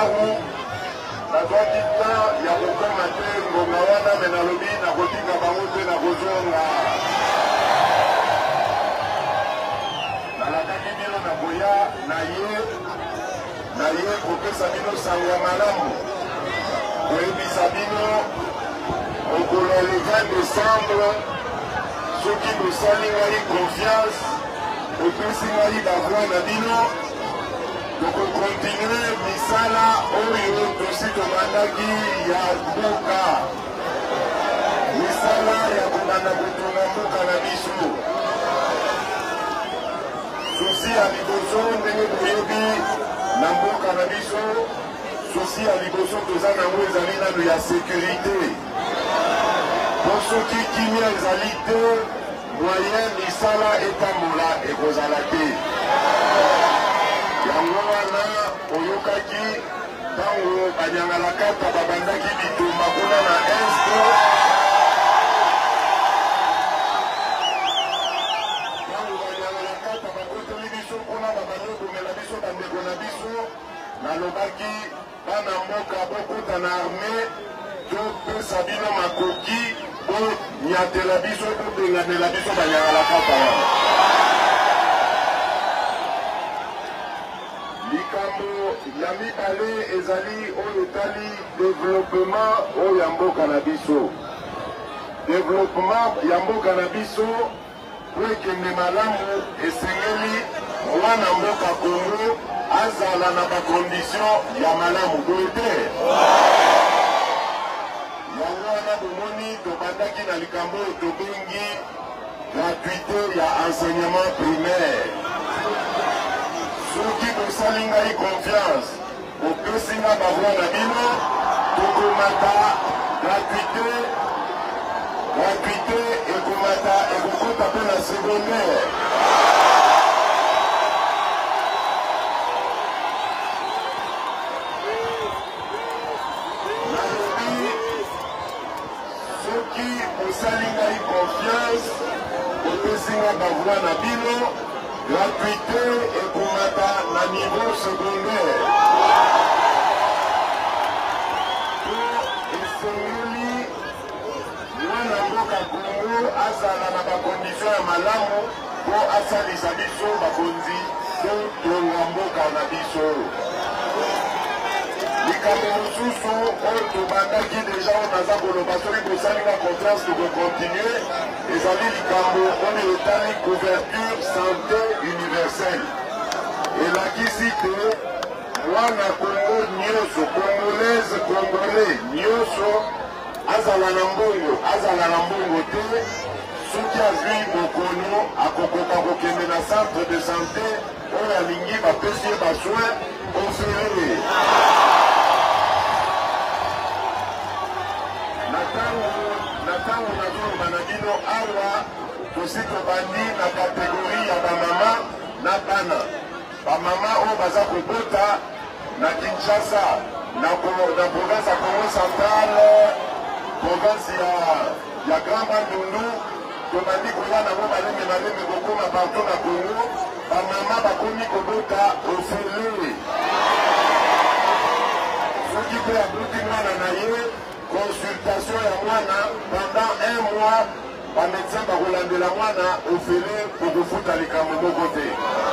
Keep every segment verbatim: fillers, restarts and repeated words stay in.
malamu nazwaki temps ya kokoma te ngonga wana me nalobi nakotika bango te nakozonga nalakaki bino na koya na ye na ye kopesa bino sango ya malamu koyebisa bino okolo le vingt décembre soki bosali ngai confiance opesi ngai bavoi na bino tokokontinue misala oyo tosi tobandaki ya mboka misala ya kobanda kotonga mboka na biso susi ya liboso ndenge boyebi na mboka na biso susi ya liboso toza nango ezali nano ya sécurité po soki kimia ezali te moyen misala etambola ekozala te yango wana oyokaki ntango banyangalakata babandaki bitumba kuna na este ntango banyangalakata bakoteli biso kuna babandi kobomela biso bandeko na biso nalobaki bana mboka bokota na arme topesa bino makoki bonyatela biso bobenganela biso banyangalakata wana likambo ya mibale ezali oyo etali développement oyo ya mboka na biso développement ya mboka na biso po ekende malamu esengeli mwana mboka Congo azala na bakondition ya malamu boye te yango wana bomoni tobandaki na likambo oyo tobengi gratuité ya enseignement primaire soki bosali ngai confiance opesi nga bavoi na bino tokomata gratuité gratuité ekomata ekokota mpe na secondaire nalobi soki bosali ngai confiance opesi nga bavoi na bino gratuité ekomata na niveau secondaire po esengeli mwana mboka Congo azala na bakondisio ya malamu po asalisa biso bakonzi to tonga mboka na biso likambo mosusu oyo tobandaki deja oyo naza koloba soki bosalinga confiance tokokontinue ezali likambo oyo etali couverture santé universelle elakisi te mwana Congo nyonso congolaise congolais nyonso azala na mbongo azala na mbongo te soki azwi bokono akokoka kokende na centre de santé oyo alingi bapesi ye basoin ofere na ntango nazoloba na bino awa tosi tobandi na kategori ya bamama na bana bamama oyo baza kobota na Kinshasa na province ya Congo centrale province ya Grand Bandundu tobandi koya nango baleme baleme kokoma partout na Congo bamama bakomi kobota ofele soki mpe abuti mwana na ye consultation ya mwana pendant un mois bamédecin bakolandela mwana ofele kokofuta likambo moko te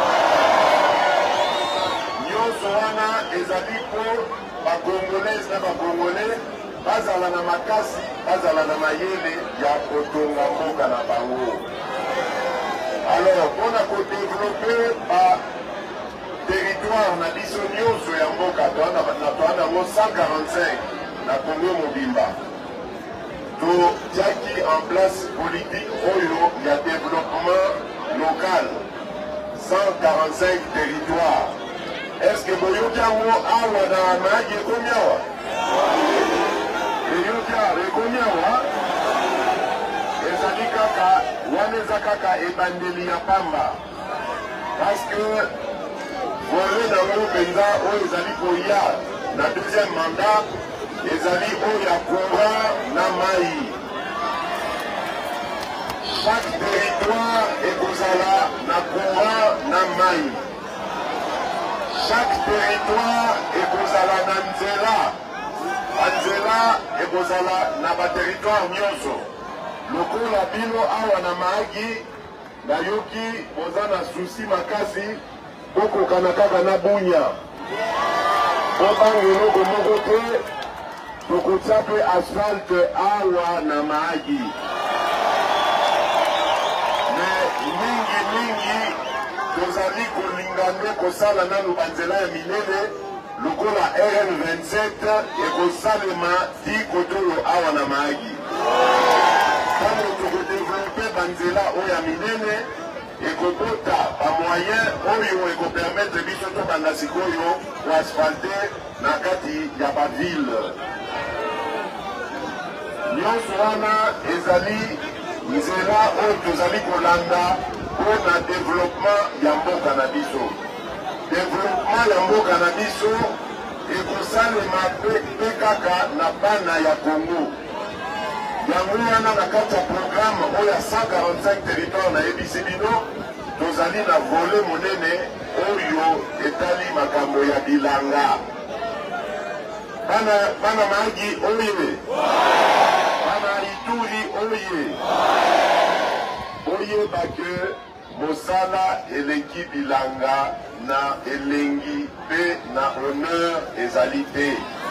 nyonso wana ezali mpo bacongolaise na bacongolais bazala na makasi bazala na mayele ya kotonga mboka na bango alors mpona kodevelope ba territoire na biso nyonso ya mboka toa nango cent quarante-cinq na Congo mobimba totiaki en place politique oyo ya développement local cent quarante-cinq territoire est-ce que boyoki yango awa na mayaki ekomi awa eyoki awa ekomi awa ezali kaka wana eza kaka ebandeli ya pamba parce que volet nango mpenza oyo ezali koya na deuxième mandat ezali oyo ya courant na mai chaque territoire ekozala na courant na mai chaque territoire ekozala na ekozala na baterritoire nyonso lokola bino awa na Mahagi nayoki boza na susi makasi bokokana kaka na Bunya obango eloko moko te tokotia mpe asphalte awa na Mahagi me mingi mingi tozali kolinga nde kosala nanu banzela ya minene lokola R N vingt-sept ekosalema ti kote oyo awa na Mahagi ntango tokodevelope banzela oyo ya minene ekobota bamoyen oyo ekopermettre biso tobanda sikoyo koasfalte na kati ya baville nyonso wana ezali nzela oyo tozali kolanda mpo na développement ya mboka na biso développement ya mboka na biso ekosalema mpe kaka na bana ya Congo yango wana na kati ya programme oyo ya cent quarante-cinq territoire nayebisi bino tozali na volet monene oyo etali makambo ya bilanga bana bana Mahagi oye bana Ituri oye oyeba ke mosala eleki bilanga na elengi mpe na honneur ezali te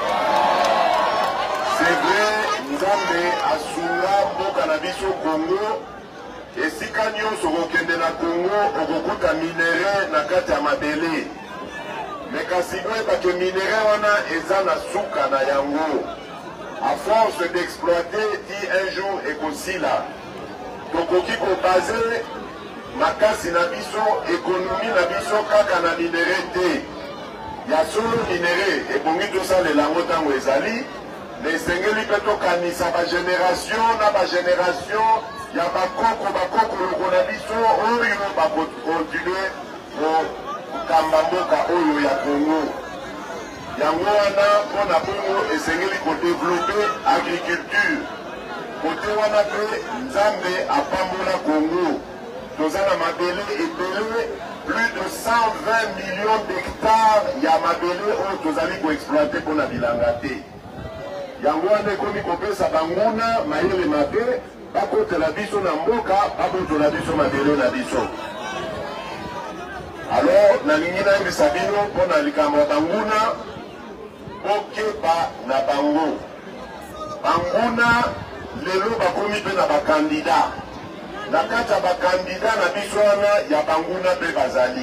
c'est vrai nzambe asunga mboka na biso Congo esika nyonso kokende na Congo okokuta minere na kati ya mabele me kasi boyeba ke minere wana eza na suka na yango à force d'exploiter ti un jour ekosila tokoki kobase makasi na biso ekonomi na biso kaka na minere te ya solo minere ebongi tosalela yango ntango ezali me esengeli mpe tokanisa bagénération na bagénération ya bakoko bakoko loko na biso oyo bakokontinue kokamba mboka oyo ya Congo yango wana mpo na bongo esengeli kodevelope agriculture kote wana mpe nzambe apambola Congo toza na mabele ebele plus de cent vingt millions d'hectares ya mabele oyo tozali koexploite mpo na bilanga te yango wana ekomi kopesa banguna mayele mabe bakotela biso na mboka babotola biso mabele na biso alors nalingi nayebisa bino mpo na likambo ya banguna okeba na bango banguna lelo bakomi mpe na bakandida na kati ya bakandida na biso wana ya banguna mpe bazali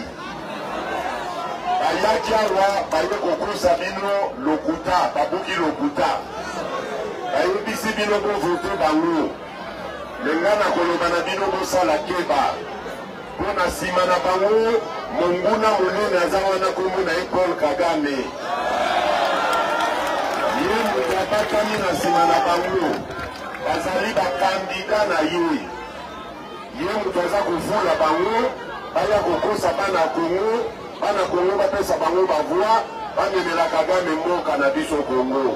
bayaki awa baye kokusa bino lokuta babuki lokuta bayebisi bino bovote bango lenga na koloba na bino bosala keba mpo na nsima na bango monguna monene aza wana kombo na ye Paul Kagame ye moto abatami na nsima na bango bazali bakandida na ye ye moto aza kofula bango baya kokosa bana Kongo bana Kongo bapesa bango bavoi bamemela Kagame mboka na biso Kongo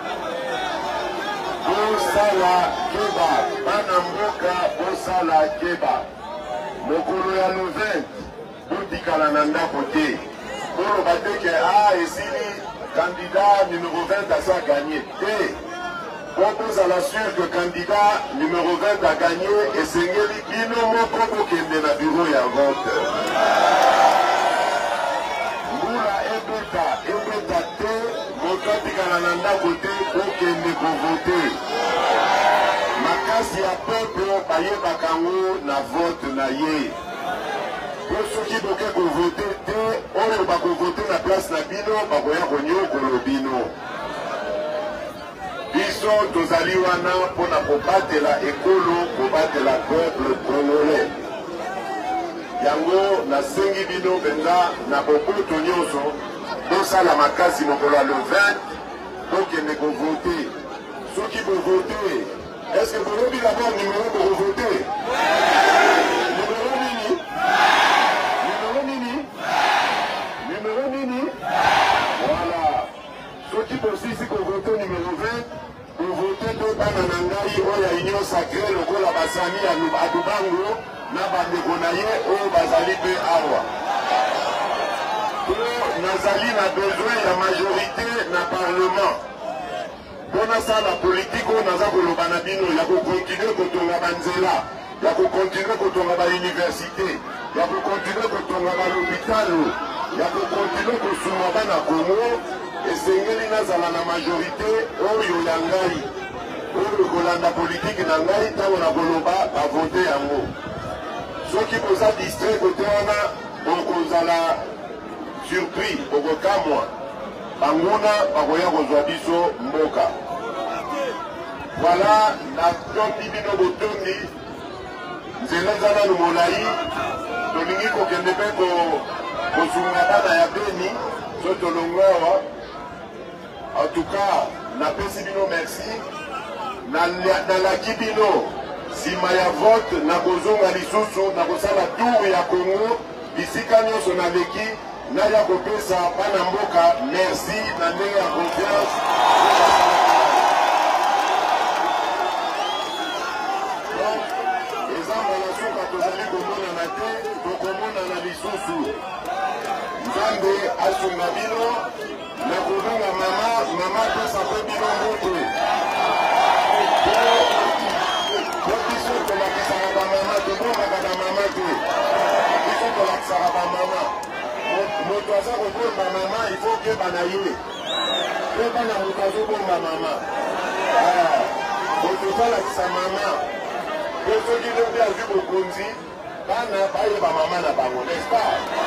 bosala keba bana mboka bosala keba mokolo ya le vingt botikala na ndako te koloba te ke a esili candidat numéro vingt asa gagné te po bozala sûr que candidat numéro vingt a gagné esengeli bino moko bokende na bureau ya vote mbula ebeta ebeta te moto atikala na ndako te okende kovote makasi ya peuple bayebaka ngo na vote na ye po soki boke kovote te oyo bakovote na place na bino bakoya konyokolo bino biso tozali wana mpona kobatela ekolo kobatela peuple congolais yango nasengi bino mpenza na boboto nyonso bosala makasi mokolo ya le vingt bokende kovote soki bovote est-ce que bolobi d'abord numéro bokovote numéro nini numéro nini numéro nini voilà soki bosisi kovote numéro vingt kovote mpe bana na ngai oyo ya union sacré lokola basani ya adubango na bandeko na ye oyo bazali mpe awa po nazali na besoin ya majorité na parlement mpo nasala politique oyo naza koloba na bino ya kokontinue kotonga banzela ya kokontinue kotonga bauniversité ya kokontinue kotonga balopitalo ya kokontinue kosuma bana Kongo esengeli nazala na majorité oyo ya ngai oyo kolanda politike na ngai ntango na koloba bavote yango soki koza distrait kote wana okozala surpris okokamwa banguna bakoya kozwa biso mboka voilà natondi bino botondi nzela eza nanu molai tolingi kokende mpe kosunga bana ya Beni so tolongo awa en tout cas napesi bino merci nalaki bino nsima ya vote nakozonga lisusu nakosala tour ya Congo bisika nyonso naleki naya kopesa bana mboka merci na ndenge ya confiance eza mbala suka tozali komonana te tokomonana lisusu nzambe asunga bino nakozonga mama mama pesa mpe bino mbote po biso tolakisaka bamama tobombaka bamama te biso tolakisaka bamama moto aza kobomba mama ifo okeba na ye mpe bana moto azobomba mama moto tolakisa mama mpe soki lobi azwi bokonzi bana bayeba mama na bango nespa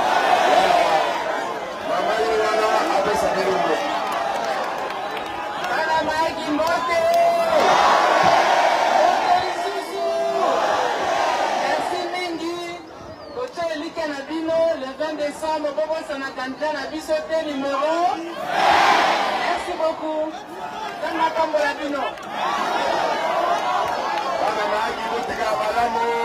mama ye wana apesa bilongo bana maaki mbote le vingt décembre, Bobo Sanakanja na biso te numéro. Merci beaucoup. Dans ma cambo la bino. Bana maaki botika balamu.